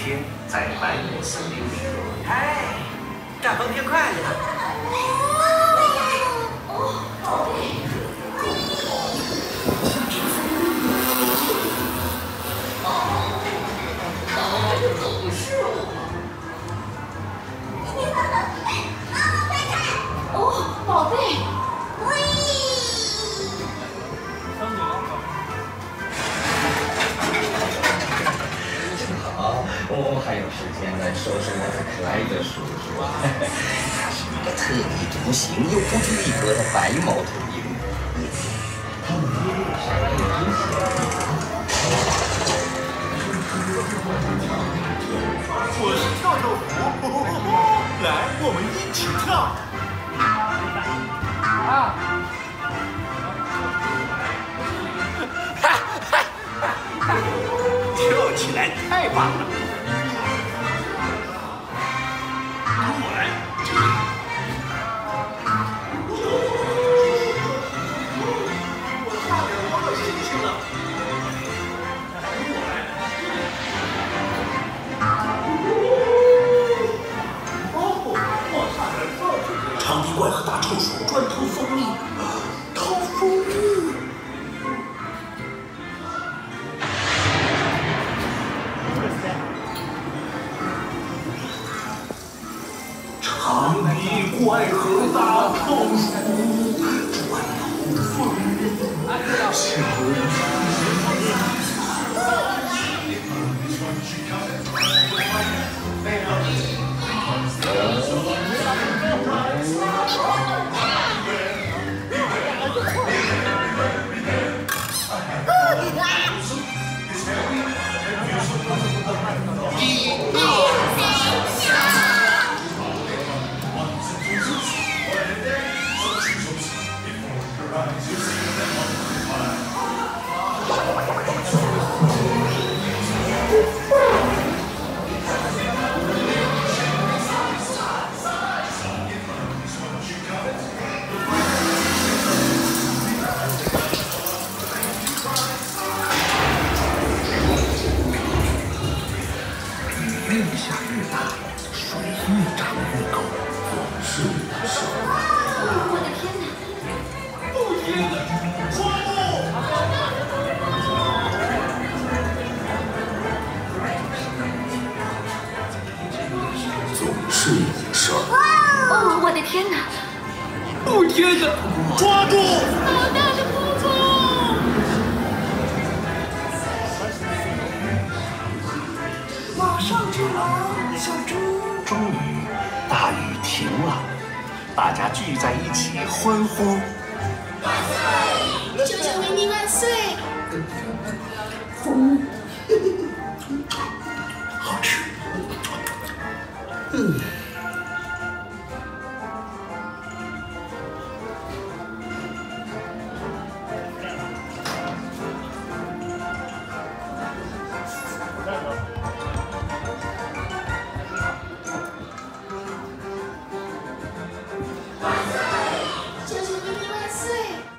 天在白果森林里。 嗨，大风天快乐！ 哦，宝贝。 我还有时间来收拾我的可爱的叔叔。他是一个特立独行又不拘一格的白毛秃鹰，因为他们爷爷上一只我是跳跳虎，来，我们一起跳。跳起来太棒了！长鼻怪和大臭鼠专偷蜂蜜，偷蜂蜜。长鼻怪和大臭鼠专偷蜂蜜，小越下越大，水越涨越高，是的，是的。 我的天哪！ 不听的，抓住！总是有事儿。 哦，我的天哪！ 不听的，抓住！ 好大的扑虫！ 马上就来，小猪。 终于，大雨停了，大家聚在一起欢呼。 万岁！求求维尼万岁！